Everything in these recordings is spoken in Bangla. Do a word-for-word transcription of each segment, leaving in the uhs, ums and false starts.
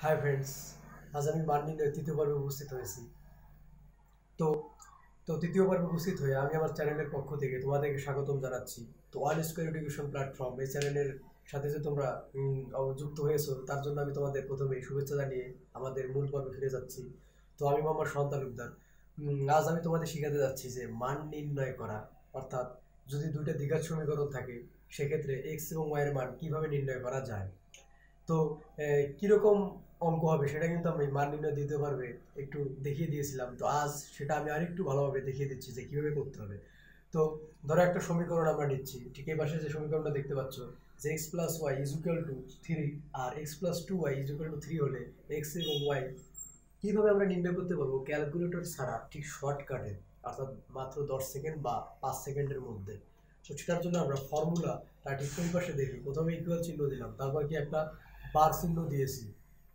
হাই ফ্রেন্ডস, আজ আমি মান নির্ণয়ের তৃতীয় পর্বে উপস্থিত হয়েছি। তো তো তৃতীয় পর্বে উপস্থিত হয়ে আমি আমার চ্যানেলের পক্ষ থেকে তোমাদেরকে স্বাগতম জানাচ্ছি। তো ওয়ান স্কোয়ার এডুকেশন প্ল্যাটফর্ম এই চ্যানেলের সাথে যে তোমরা উম, অ- যুক্ত হয়েছো তার জন্য আমি তোমাদের প্রথমে শুভেচ্ছা জানিয়ে আমাদের মূল পর্বে ফিরে যাচ্ছি। তো আমি মোহাম্মদ শান্ত তালুকদার। উম, আজ আমি তোমাদের শেখাতে যাচ্ছি যে মান নির্ণয় করা, অর্থাৎ যদি দুইটা দ্বিঘাত সমীকরণ থাকে সেক্ষেত্রে এক্স এবং ওয়াই এর মান কিভাবে নির্ণয় করা যায়। তো আহ, কিরকম অঙ্ক হবে সেটা কিন্তু আমি মান নির্ণয় দিতে পারবে একটু দেখিয়ে দিয়েছিলাম। তো আজ সেটা আমি আরেকটু ভালোভাবে দেখিয়ে দিচ্ছি যে কিভাবে করতে হবে। তো ধরো একটা সমীকরণ আমরা নিচ্ছি, ঠিক এই পাশে যে সমীকরণটা দেখতে পাচ্ছ যে x plus y is equal to three, আর x plus two y is equal to three হলে এক্স এবং ওয়াই কিভাবে আমরা নির্ণয় করতে পারবো ক্যালকুলেটর ছাড়া, ঠিক শর্টকাটে, অর্থাৎ মাত্র দশ সেকেন্ড বা পাঁচ সেকেন্ডের মধ্যে। তো সেটার জন্য আমরা ফর্মুলা তার ঠিক ওই পাশে দেখি, প্রথমে ইকুয়াল চিহ্ন দিলাম, তারপর কি একটা বার চিহ্ন দিয়েছি।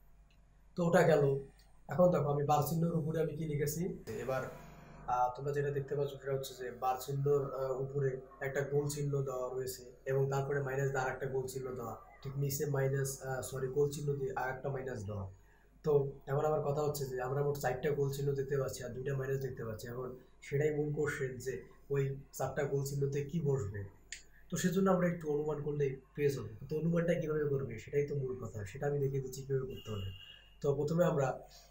তো ওটা গেল। এখন দেখো আমি বার চিহ্নের উপরে আমি কি লিখেছি এবার। আহ, তোমরা যেটা দেখতে পাচ্ছ সেটা হচ্ছে যে বার চিহ্নর আহ, উপরে একটা গোল চিহ্ন দেওয়া রয়েছে এবং তারপরে মাইনাস দিয়ে আর একটা গোল চিহ্ন দেওয়া, ঠিক নিচে মাইনাস, সরি, গোল চিহ্ন দিয়ে আর একটা মাইনাস দেওয়া। তো এখন আমার কথা হচ্ছে যে আমরা মোট চারটা গোল চিহ্ন দেখতে পাচ্ছি আর দুইটা মাইনাস দেখতে পাচ্ছি। এখন সেটাই মূল কোশ্চেন যে ওই চারটা গোল চিহ্নতে কি বসবে। তো সেজন্য আমরা একটু অনুমান করলেই পেয়ে যাবো। তো অনুমানটা কিভাবে করবে সেটাই তো মূল কথা, সেটা আমি দেখিয়ে দিচ্ছি কিভাবে করতে হবে। তো প্রথমে আমরা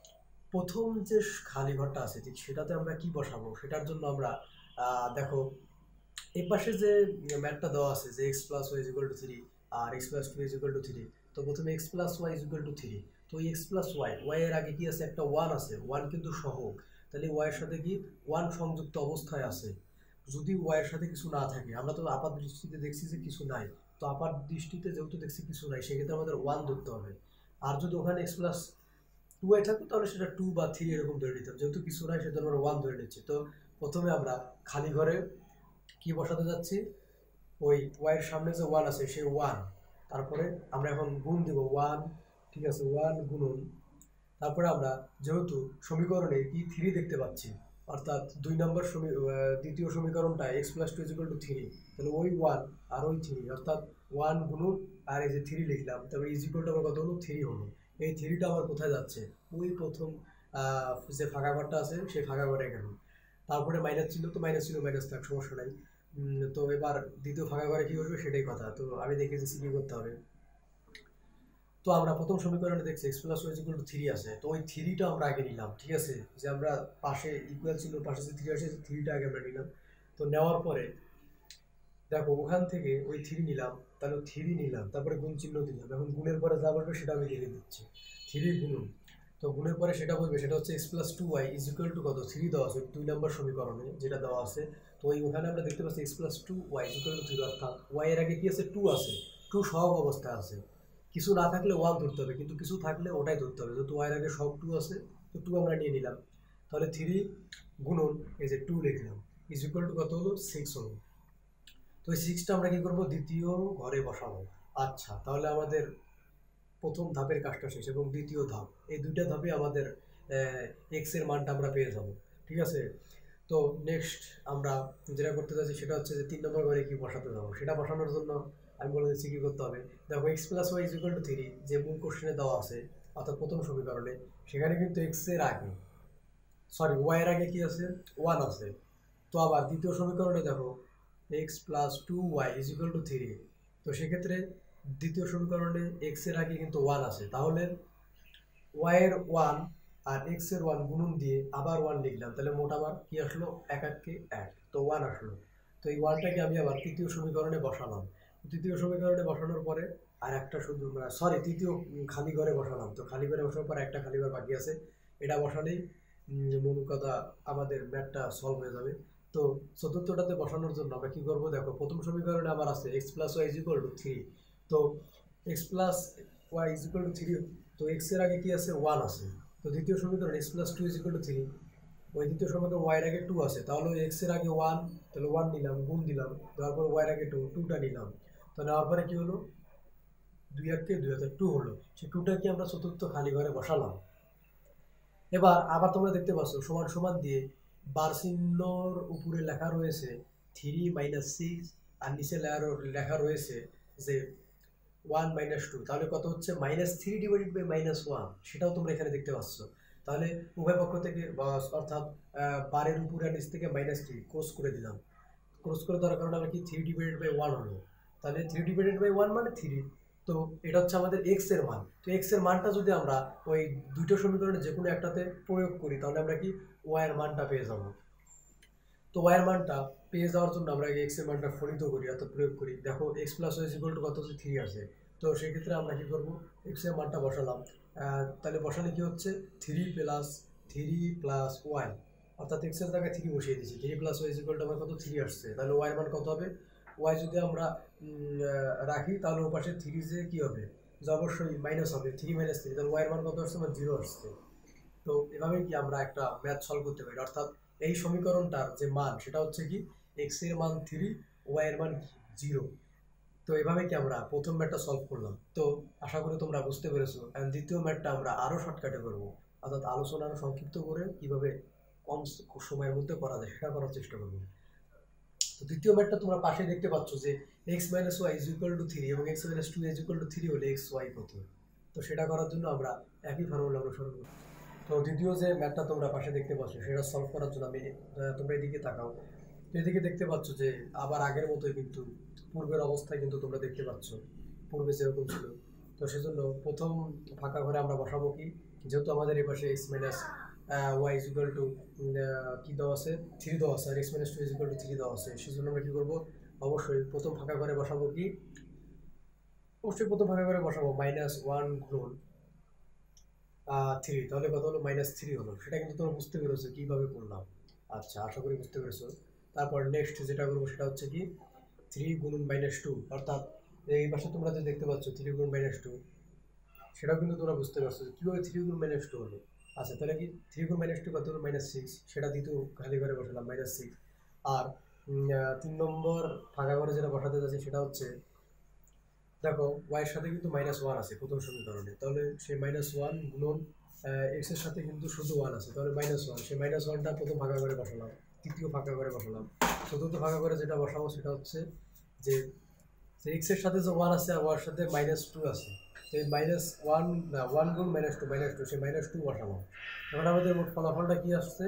প্রথম যে খালি ঘরটা আছে ঠিক সেটাতে আমরা কি বসাবো সেটার জন্য আমরা আহ, দেখো এই পাশে যে ম্যাথটা দেওয়া আছে যে x plus y is equal to three আর x plus two is equal to three. তো প্রথমে x plus y is equal to three. তো এক্স প্লাস ওয়াই ওয়াই এর আগে কি আছে, একটা ওয়ান আছে, ওয়ান কিন্তু সহগ, তাহলে ওয়াই এর সাথে কি ওয়ান সংযুক্ত অবস্থায় আছে। যদি ওয়াই এর সাথে কিছু না থাকে, আমরা তো আপাত দৃষ্টিতে দেখছি যে কিছু নাই, তো আপাত দৃষ্টিতে যেহেতু দেখছি কিছু নাই সেক্ষেত্রে আমাদের ওয়ান ধরতে হবে। আর যদি ওখানে এক্স প্লাস টু ওয়াই থাকতো তাহলে সেটা টু বা থ্রি এরকম ধরে নিতাম, যেহেতু কিছু নাই সেজন্য আমরা ওয়ান ধরে নিচ্ছি। তো প্রথমে আমরা খালি ঘরে কি বসাতে যাচ্ছি, ওই ওয়াইয়ের সামনে যে ওয়ান আছে সেই ওয়ান, তারপরে আমরা এখন গুণ দিব ওয়ান, ঠিক আছে, ওয়ান গুণন, তারপরে আমরা যেহেতু সমীকরণে কি থ্রি দেখতে পাচ্ছি, অর্থাৎ দুই নম্বর সমী দ্বিতীয় সমীকরণটা x plus two is equal to three, তাহলে ওই ওয়ান আর ওই থ্রি, অর্থাৎ ওয়ান গুণন আর এই যে থ্রি লিখলাম, তারপরে ইজিক্যালটা আমার কত হলো, থ্রি হলো। এই থ্রিটা আমার কোথায় যাচ্ছে, ওই প্রথম যে ফাঁকা ঘরটা আছে সেই ফাঁকা ঘরে গেল। তারপরে মাইনাস ছিল, তো মাইনাস ছিল মাইনাস থাক, সমস্যা নাই। তো এবার দ্বিতীয় ফাঁকা ঘরে কি করবে সেটাই কথা, তো আমি দেখে দিচ্ছি কি করতে হবে। তো আমরা প্রথম সমীকরণে দেখছি x plus y equal to three আছে, তো ওই থ্রিটা আমরা আগে নিলাম, ঠিক আছে, যে আমরা পাশে ইকুয়াল ছিল পাশে যে থ্রি আসে থ্রিটা আগে আমরা নিলাম। তো নেওয়ার পরে দেখো ওখান থেকে ওই থ্রি নিলাম, তাহলে থ্রি নিলাম, তারপরে গুণ চিহ্ন দিলাম। এখন গুণের পরে যা বলবে সেটা আমি লিখে দিচ্ছি, থ্রি গুণন। তো গুণের পরে সেটা বলবে সেটা হচ্ছে x plus two y is equal to কত, থ্রি দেওয়া আছে দুই নম্বর সমীকরণে যেটা দেওয়া আছে। তো ওই ওখানে আমরা দেখতে পাচ্ছি x plus two y is equal to three, অর্থাৎ ওয়াই এর আগে কি আছে, টু আছে, টু সহগ অবস্থায় আছে। কিছু না থাকলে ওয়ান ধরতে হবে, কিন্তু কিছু থাকলে ওটাই ধরতে হবে, যেহেতু ওয়াই এর আগে সব টু আছে তো টু আমরা নিয়ে নিলাম। তাহলে থ্রি গুণন এই যে টু লিখলাম ইজ ইকুয়াল টু কত হলো, সিক্স হলো। তো এই সিক্সটা আমরা কি করবো, দ্বিতীয় ঘরে বসাবো। আচ্ছা, তাহলে আমাদের প্রথম ধাপের কাজটা শেষ এবং দ্বিতীয় ধাপ, এই দুইটা ধাপে আমাদের এক্স এর মানটা আমরা পেয়ে যাব, ঠিক আছে। তো নেক্সট আমরা যেটা করতে যাচ্ছি সেটা হচ্ছে যে তিন নম্বর ঘরে কি বসাতে যাবো, সেটা বসানোর জন্য আমি বলে দিচ্ছি কি করতে হবে। দেখো x plus y is equal to three যে মূল কোশ্চেনে দেওয়া আছে, অর্থাৎ প্রথম সমীকরণে, সেখানে কিন্তু এক্স এর আগে, সরি, ওয়াই এর আগে কি আছে, ওয়ান আছে। তো আবার দ্বিতীয় সমীকরণে দেখো x plus two y is equal to three, তো সেক্ষেত্রে দ্বিতীয় সমীকরণে এক্স এর আগে কিন্তু ওয়ান আছে, তাহলে ওয়াই এর ওয়ান আর এক্স এর ওয়ান গুণন দিয়ে আবার ওয়ান লিখলাম, তাহলে মোট আবার কি আসলো, এক এককে এক, তো ওয়ান আসলো। তো এই ওয়ানটাকে আমি আবার তৃতীয় সমীকরণে বসালাম। তৃতীয় সমীকরণে বসানোর পরে আর একটা শুধু, সরি, তৃতীয় খালি ঘরে বসালাম। তো খালি ঘরে বসানোর পর একটা খালি ঘর বাকি আছে, এটা বসালেই মূল কথা আমাদের ম্যাথটা সলভ হয়ে যাবে। তো চতুর্থটাতে বসানোর জন্য আমরা কি করবো, দেখো প্রথম সমীকরণে আমার আছে x plus y is equal to three. তো x plus y is equal to three, তো এক্স এর আগে কি আছে, ওয়ান আছে। তো দ্বিতীয় সমীকরণ x plus two is equal to three, ওই দ্বিতীয় সমীকরণ ওয়াই এর আগে টু আছে, তাহলে এক্স এর আগে ওয়ান, তাহলে ওয়ান নিলাম, গুণ দিলাম, দেওয়ার পর ওয়াই এর আগে টু, টুটা নিলাম। তো নেওয়ার পরে কি হলো, দুই এককে দুই হাজার টু হলো, সেই টুটাকে আমরা চতুর্থ খালি ঘরে বসালাম। এবার আবার তোমরা দেখতে পাচ্ছ সমান সমান দিয়ে বার চিহ্নর উপরে লেখা রয়েছে থ্রি মাইনাস সিক্স, আর নিচে লেখা রয়েছে যে ওয়ান মাইনাস টু, তাহলে কত হচ্ছে minus three divided by minus one, সেটাও তোমরা এখানে দেখতে পাচ্ছ। তাহলে উভয় পক্ষ থেকে অর্থাৎ বারের উপরে নিচ থেকে মাইনাস থ্রি ক্রস করে দিলাম, ক্রস করে দেওয়ার কারণে আমরা কি থ্রি ডিভাইডেড বাই ওয়ান হলো। তাহলে থ্রি ডিভাইডেড বাই ওয়ান মানে থ্রি। তো এটা হচ্ছে আমাদের এক্স এর মান। তো এক্স এর মানটা যদি আমরা ওই দুইটা সমীকরণে যে কোনো একটাতে প্রয়োগ করি তাহলে আমরা কি ওয়াই এর মানটা পেয়ে যাব। তো ওয়াই এর মানটা পেয়ে যাওয়ার জন্য আমরা এক্স এর মানটা ফলিত করি অর্থাৎ প্রয়োগ করি। দেখো x plus y equal to কত হচ্ছে থ্রি আসে। তো সেক্ষেত্রে আমরা কি করবো, এক্স এর মানটা বসালাম। তাহলে বসালে কি হচ্ছে three plus three plus y, অর্থাৎ এক্স এর জায়গায় থ্রি বসিয়ে দিচ্ছি। Three plus y equal to আমার কত থ্রি আসছে। তাহলে ওয়াই এর মান কত হবে, ওয়াই যদি আমরা রাখি তাহলে ও পাশে থ্রি যে কী হবে, যে অবশ্যই মাইনাস হবে, থ্রি মাইনাস থ্রি, তাহলে ওয়াই এর মান কত আসছে, আমার জিরো আসছে। তো এভাবেই কি আমরা একটা ম্যাথ সলভ করতে পারি, অর্থাৎ এই সমীকরণটার যে মান সেটা হচ্ছে কি এক্স এর মান থ্রি, ওয়াই এর মান জিরো। তো এভাবে কি আমরা প্রথম ম্যাথটা সলভ করলাম। তো আশা করি তোমরা বুঝতে পেরেছো। এন্ড দ্বিতীয় ম্যাথটা আমরা আরও শর্টকাটে করব, অর্থাৎ আলোচনা আরও সংক্ষিপ্ত করে কিভাবে কম সময়ের মধ্যে করা যায় সেটা করার চেষ্টা করবো। তো দ্বিতীয় ম্যাথটা তোমরা পাশে দেখতে পাচ্ছ যে x minus y is equal to three এবং x minus two is equal to three হলে এক্স ওয়াই কত। তো সেটা করার জন্য আমরা একই ফর্মুলা অনুসরণ করব। তো দ্বিতীয় যে ম্যাথটা তোমরা পাশে দেখতে পাচ্ছ সেটা সলভ করার জন্য আমি তোমরা এদিকে তাকাও। এদিকে দেখতে পাচ্ছ যে আবার আগের মতোই কিন্তু পূর্বের অবস্থায় কিন্তু তোমরা দেখতে পাচ্ছ পূর্বে যেরকম ছিল। তো সেজন্য প্রথম ফাঁকা ঘরে আমরা বসাবো কি, যেহেতু আমাদের এই পাশে x minus y is equal to কী দেওয়া আছে, থ্রি দেওয়া আছে, আর x minus two is equal to three দেওয়া আছে, সেজন্য আমরা কী করবো, অবশ্যই প্রথম ফাঁকা ঘরে বসাবো কি, অবশ্যই প্রথম ফাঁকা ঘরে বসাবো মাইনাস ওয়ান গুণ থ্রি, তাহলে কত হলো মাইনাস থ্রি হলো। সেটা কিন্তু তোমরা বুঝতে পেরেছো কীভাবে করলাম। আচ্ছা, আশা করি বুঝতে পেরেছো। তারপর নেক্সট যেটা করবো সেটা হচ্ছে কি থ্রি গুণ মাইনাস টু, অর্থাৎ এই পাশে তোমরা যে দেখতে পাচ্ছ থ্রি গুণ মাইনাস টু, সেটাও কিন্তু তোমরা বুঝতে পারছো কীভাবে থ্রি গুণ মাইনাস টু হলো। আচ্ছা, তাহলে কি থ্রি গুণ মাইনাস টু কত হলো মাইনাস সিক্স, সেটা দ্বিতীয় খালি ঘরে বসালাম মাইনাস সিক্স। আর তিন নম্বর ফাঁকা ঘরে যেটা বসাতে যাচ্ছি সেটা হচ্ছে দেখো ওয়াইয়ের সাথে কিন্তু মাইনাস ওয়ান আছে প্রথম সমীকরণে, তাহলে সেই মাইনাস ওয়ান গুণন এক্স এর সাথে কিন্তু শুধু ওয়ান আছে, তাহলে মাইনাস ওয়ান, সেই মাইনাস ওয়ানটা প্রথম ফাঁকা ঘরে বসালাম, তৃতীয় ফাঁকা ঘরে বসালাম। চতুর্থ ফাঁকা ঘরে যেটা বসাবো সেটা হচ্ছে যে এক্স এর সাথে যে ওয়ান আছে আর ওয়ার সাথে মাইনাস টু আছে, তো এই মাইনাস ওয়ান না ওয়ান গুণ মাইনাস টু মাইনাস টু সেই মাইনাস টু বসাবো। এখন আমাদের মোট ফলাফলটা কি আসছে,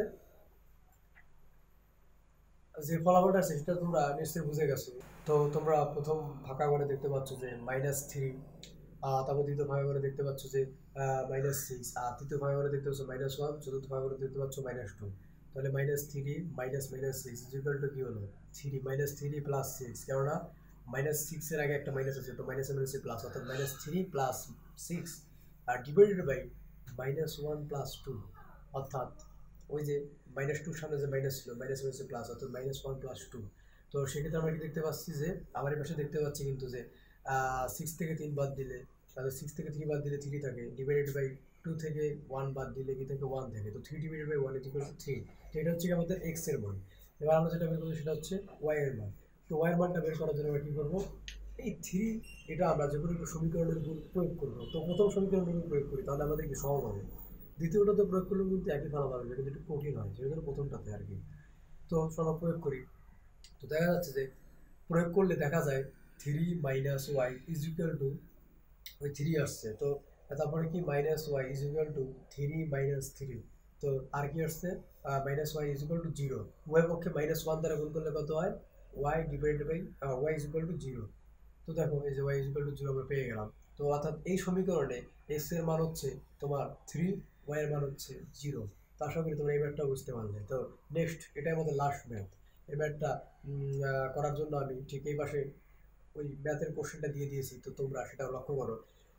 যে ফলাফলটা আছে সেটা তোমরা নিশ্চয়ই বুঝে গেছো। তো তোমরা প্রথম ফাঁকা ঘরে দেখতে পাচ্ছ যে মাইনাস থ্রি, তারপর দ্বিতীয় ফাঁকা ঘরে দেখতে পাচ্ছ যে মাইনাস সিক্স, আর তৃতীয় ফাঁকা ঘরে দেখতে পাচ্ছ মাইনাস ওয়ান, চতুর্থ ফাঁকা ঘরে দেখতে পাচ্ছ মাইনাস টু। তাহলে minus three minus minus six equal to কি হলো three, minus three plus six, কেননা মাইনাস সিক্সের আগে একটা মাইনাস আছে, তো মাইনাসে মাইনাসে প্লাস, অর্থাৎ মাইনাস থ্রি প্লাস সিক্স আর divided by minus one plus two, অর্থাৎ ওই যে মাইনাস টুর সামনে যে মাইনাস ছিল মাইনাস মাইনাসে প্লাস, অর্থাৎ মাইনাস ওয়ান প্লাস টু। তো সেক্ষেত্রে আমরা কি দেখতে পাচ্ছি যে আমার এই পাশে দেখতে পাচ্ছি কিন্তু যে সিক্স থেকে তিন বাদ দিলে, তাহলে সিক্স থেকে থ্রি বাদ দিলে থ্রি থাকে, ডিভাইডেড বাই টু থেকে ওয়ান বাদ দিলে কি থাকে ওয়ান থাকে, তো three divided by one equal to three. তো এটা হচ্ছে আমাদের এক্স এর মান। এবার আমরা যেটা বের করবো সেটা হচ্ছে ওয়াই এর মান। তো ওয়াই এর মানটা বের করার জন্য আমরা কী করবো, এই থ্রি এটা আমরা যে কোনো একটা সমীকরণের উপর প্রয়োগ করবো। তো প্রথম সমীকরণের উপর প্রয়োগ করি তাহলে আমাদের কি সহজ হবে, দ্বিতীয়টাতে প্রয়োগ করলেও কিন্তু একই ফলাফল হবে, কিন্তু একটু কঠিন হয়, সেজন্য প্রথমটাতে আর কি। তো চলো প্রয়োগ করি। তো দেখা যাচ্ছে যে প্রয়োগ করলে দেখা যায় three minus y is equal to ওই থ্রি আসছে। তো তারপরে কি minus y is equal to three minus three, তো আর কি আসছে minus y is equal to zero. উভয় পক্ষে মাইনাস ওয়ান দ্বারা গুণ করলে কত হয়, y divided by y is equal to zero. তো দেখো এই যে y is equal to zero আমরা পেয়ে গেলাম। তো অর্থাৎ এই সমীকরণে এক্স এর মান হচ্ছে তোমার থ্রি, ওয়াই এর মান হচ্ছে জিরো। তো আশা করি তোমরা এই ম্যাথটা বুঝতে পারলে। তো নেক্সট এটাই আমাদের লাস্ট ম্যাথ। এই ম্যাথটা করার জন্য আমি ঠিক এই পাশে ওই ম্যাথের কোশ্চেনটা দিয়ে দিয়েছি, তো তোমরা সেটা লক্ষ্য করো।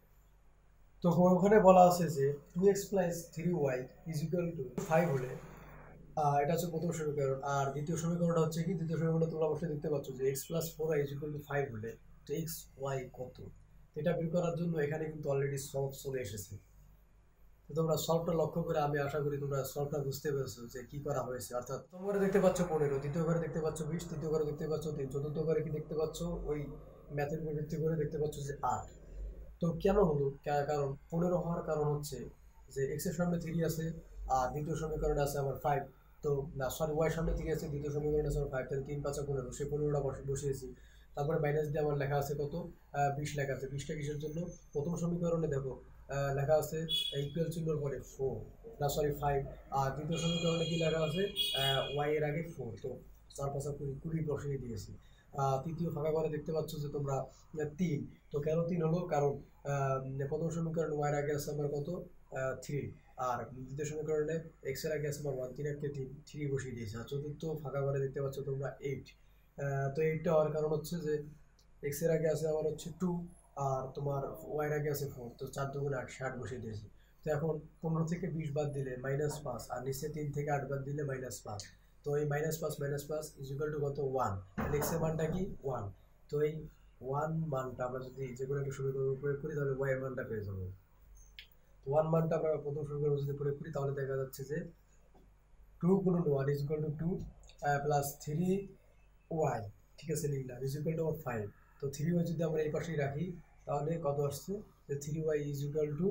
তো ওখানে বলা আছে যে two x plus three y is equal to five হলে, এটা হচ্ছে প্রথম সমীকরণ। আর দ্বিতীয় সমীকরণটা হচ্ছে কি, দ্বিতীয় সমীকরণটা তোমরা অবশ্যই দেখতে পাচ্ছ যে x plus four y is equal to five হলে তো এক্স ওয়াই কত। এটা বের করার জন্য এখানে কিন্তু অলরেডি সলভ চলে এসেছে। তো তোমরা সলভটা লক্ষ্য করে আমি আশা করি তোমরা সলভটা বুঝতে পেরেছো যে কি করা হয়েছে। অর্থাৎ প্রথম ঘরে দেখতে পাচ্ছ পনেরো, দ্বিতীয় ঘরে দেখতে পাচ্ছ বিশ, তৃতীয় ঘরে দেখতে পাচ্ছ তিন, চতুর্থ ঘরে কি দেখতে পাচ্ছ ওই ম্যাথের উপর ভিত্তি করে দেখতে পাচ্ছ যে আট। তো কেন হলো, কারণ পনেরো হওয়ার কারণ হচ্ছে যে এক্স এর সামনে থ্রি আছে আর দ্বিতীয় সমীকরণে আছে আমার ফাইভ। তো না সরি ওয়াই সামনে থ্রি আছে, দ্বিতীয় সমীকরণে আছে আমার ফাইভ, তাহলে তিন পাঁচা পনেরো, সেই পনেরোটা বসিয়েছি। তারপরে মাইনাস দিয়ে আমার লেখা আছে কত, বিশ লেখা আছে। বিশটা কিসের জন্য? প্রথম সমীকরণে দেখো লেখা আছে ইকুয়াল চিহ্নর পরে ফোর, না সরি ফাইভ। আর দ্বিতীয় সমীকরণে কি লেখা আছে ওয়াই এর আগে ফোর, তো চার পাঁচা কুড়ি, কুড়ি বসিয়ে দিয়েছি। তৃতীয় ফাঁকা করে দেখতে পাচ্ছ যে তোমরা তিন, তো কেন তিন হলো? কারণ প্রথম সমীকরণে ওয়াই এর আগে আছে আমার কত, থ্রি, আর দ্বিতীয় সমীকরণে এক্স এর আগে আছে আমার ওয়ান, তিন একটা তিন, থ্রি বসিয়ে দিয়েছে। আর চতুর্থ ফাঁকা করে দেখতে পাচ্ছ তোমরা এইট, তো এইটটা হওয়ার কারণ হচ্ছে যে এক্স এর আগে আছে আমার হচ্ছে টু, আর তোমার ওয়াই এর আগে আছে ফোর, তো চার দুগুণে আট, ষাট বসিয়ে দিয়েছি। তো এখন পনেরো থেকে বিশ বাদ দিলে মাইনাস পাঁচ, আর নিচে তিন থেকে আট বাদ দিলে মাইনাস পাঁচ। তো এই মাইনাস পাঁচ মাইনাস পাঁচ ইজ ইকুয়াল টু কত, ওয়ান। তাহলে এক্স এর মানটা কি, ওয়ান। তো এই ওয়ান মানটা আমরা যদি যে কোনো একটা সমীকরণ প্রয়োগ করি তাহলে ওয়াই এর মানটা পেয়ে যাবো। ওয়ান মানটা আমরা প্রথম সমীকরণ যদি প্রয়োগ করি তাহলে দেখা যাচ্ছে যে টু গুণন one is equal to two plus three y, ঠিক আছে, লিখলাম ইজ ইকুয়াল টু ফাইভ। তো থ্রি ওয়াই যদি আমরা এই পাশেই রাখি তাহলে কত আসছে, যে three y is equal to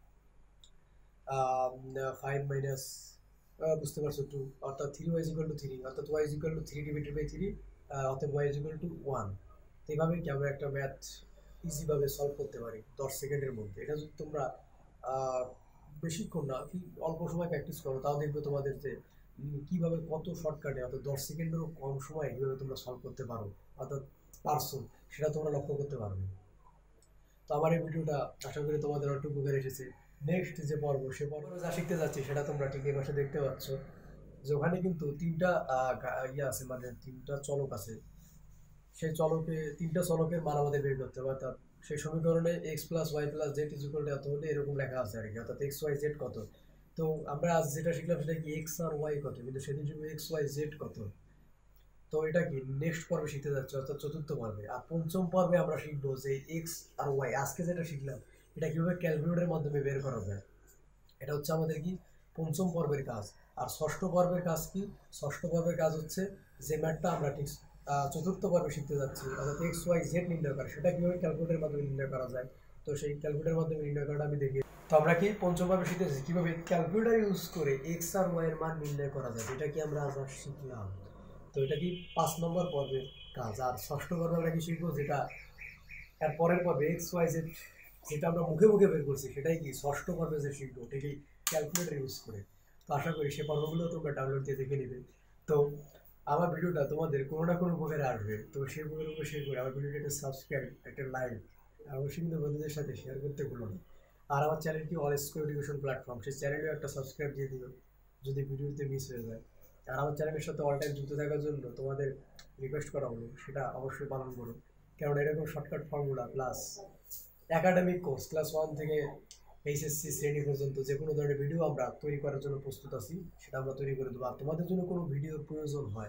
five minus, বুঝতে পারছো, টু, অর্থাৎ three y is equal to three, অর্থাৎ y is equal to three divided by three, অর্থাৎ y is equal to one. তো এইভাবে কি আমরা একটা ম্যাথ ইজিভাবে সলভ করতে পারি দশ সেকেন্ডের মধ্যে। এটা যদি তোমরা বেশিক্ষণ না, কি অল্প সময় প্র্যাকটিস করো, তাও দেখবে তোমাদের যে কীভাবে কত শর্টকাটে, অর্থাৎ দশ সেকেন্ডেরও কম সময়ে কীভাবে তোমরা সলভ করতে পারো, অর্থাৎ পারছো, সেটা তোমরা লক্ষ্য করতে পারবে। তো আমার এই ভিডিওটা আশা করি তোমাদের একটু উপকার এসেছে। নেক্সট যে পর্ব, সে পর্ব যা শিখতে যাচ্ছি সেটা তোমরা ঠিক এই পাশে দেখতে পাচ্ছ যে ওখানে কিন্তু তিনটা ইয়ে আছে, মানে তিনটা চলক আছে। সেই চলকে তিনটা চলকের মান আমাদের বের করতে হবে, অর্থাৎ সেই সমীকরণে x plus y plus z is equal to এত হলে এরকম লেখা আছে আর কি, অর্থাৎ এক্স ওয়াই জেড কত। তো আমরা আজ যেটা শিখলাম সেটা কি এক্স আর ওয়াই কত, কিন্তু সেদিন শিখবো এক্স ওয়াই জেড কত। তো এটা কি নেক্সট পর্বে শিখতে যাচ্ছে, অর্থাৎ চতুর্থ পর্বে। আর পঞ্চম পর্বে আমরা শিখবো যে এক্স আর ওয়াই, আজকে যেটা শিখলাম এটা কীভাবে ক্যালকুলেটরের মাধ্যমে বের করা যায়। এটা হচ্ছে আমাদের কি পঞ্চম পর্বের কাজ। আর ষষ্ঠ পর্বের কাজ কি, ষষ্ঠ পর্বের কাজ হচ্ছে যে ম্যাথটা আমরা ঠিক চতুর্থ পর্বে শিখতে যাচ্ছি, অর্থাৎ এক্স ওয়াই জেড নির্ণয় করা, সেটা কীভাবে ক্যালকুলেটরের মাধ্যমে নির্ণয় করা যায়। তো সেই ক্যালকুলেটরের মাধ্যমে নির্ণয় করাটা আমি দেখি। তো আমরা কি পঞ্চম পর্বে শিখতেছি কীভাবে ক্যালকুলেটর ইউজ করে এক্স আর ওয়াই এর মান নির্ণয় করা যায়, এটা কি আমরা আজ শিখলাম। তো এটা কি পাঁচ নম্বর পর্বের কাজ। আর ষষ্ঠ পর্বে আমরা কি শিখবো, যেটা এর পরের পর্বে এক্স ওয়াই জেড যেটা আমরা মুখে মুখে বের করছি, সেটাই কি ষষ্ঠ পর্বে যে শিখবো, ঠিকই ক্যালকুলেটর ইউজ করে। তো আশা করি সে পর্বগুলো তোমরা ডাউনলোড দিয়ে দেখে নেবে। তো আমার ভিডিওটা তোমাদের কোনো না কোনো উপকারে আসবে, তো সেই উপকারের উপর শেয়ার করে আমার ভিডিওটা একটা সাবস্ক্রাইব, একটা লাইক, আর অবশ্যই কিন্তু বন্ধুদের সাথে শেয়ার করতে ভুলো না। আর আমার চ্যানেলটি অল স্কোয়ার এডুকেশন প্ল্যাটফর্ম, সেই চ্যানেলেও একটা সাবস্ক্রাইব দিয়ে দিও যদি ভিডিওতে মিস হয়ে যায়। আর আমার চ্যানেলের সাথে অল টাইম যুক্ত থাকার জন্য তোমাদের রিকোয়েস্ট করা হলো, সেটা অবশ্যই পালন করো, কারণ এরকম shortcut formula plus academic course class one থেকে এইচএসসি শ্রেণী পর্যন্ত যে কোনো ধরনের ভিডিও আমরা তৈরি করার জন্য প্রস্তুত আছি, সেটা আমরা তৈরি করে দেবো। আর তোমাদের জন্য কোনো ভিডিওর প্রয়োজন হয়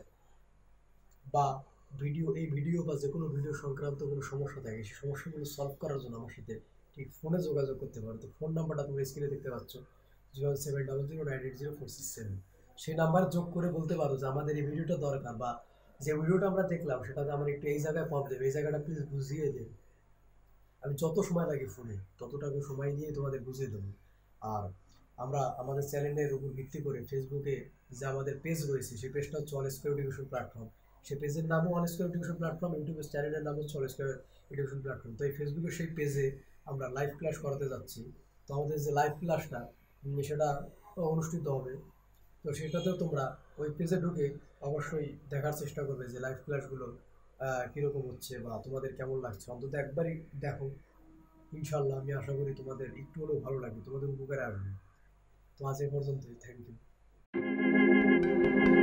বা ভিডিও এই ভিডিও বা যে কোনো ভিডিও সংক্রান্ত কোনো সমস্যা থাকে, সেই সমস্যাগুলো সলভ করার জন্য আমার সাথে ঠিক ফোনে যোগাযোগ করতে পারো। তো ফোন নাম্বারটা তোমরা স্ক্রিনে দেখতে পাচ্ছ, zero seven double zero nine eight zero four six seven. সেই নাম্বার যোগ করে বলতে পারো যে আমাদের এই ভিডিওটা দরকার, বা যে ভিডিওটা আমরা দেখলাম সেটাতে আমার একটু এই জায়গায় প্রবলেম, এই জায়গাটা প্লিজ বুঝিয়ে দেবে। আমি যত সময় লাগে ফোনে ততটাকে সময় নিয়ে তোমাদের বুঝিয়ে দেবো। আর আমরা আমাদের চ্যানেলের উপর ভিত্তি করে ফেসবুকে যে আমাদের পেজ রয়েছে, সেই পেজটা হচ্ছে অল স্কোয়ার এডুকেশন প্ল্যাটফর্ম। সেই পেজের নামও অল স্কোয়ার এডুকেশন প্ল্যাটফর্ম, ইউটিউবের চ্যানেলের নাম হচ্ছে অল স্কোয়ার এডুকেশন প্ল্যাটফর্ম। তো এই ফেসবুকের সেই পেজে আমরা লাইভ ক্লাস করাতে যাচ্ছি। তো আমাদের যে লাইভ ক্লাসটা সেটা অনুষ্ঠিত হবে, তো সেটাতেও তোমরা ওই পেজে ঢুকে অবশ্যই দেখার চেষ্টা করবে যে লাইভ ক্লাসগুলো কীরকম হচ্ছে বা তোমাদের কেমন লাগছে। অন্তত একবারই দেখো, ইনশাল্লাহ আমি আশা করি তোমাদের একটু হলেও ভালো লাগবে, তোমাদের উপকারে আসবে। তো আজ এ পর্যন্তই, থ্যাংক ইউ।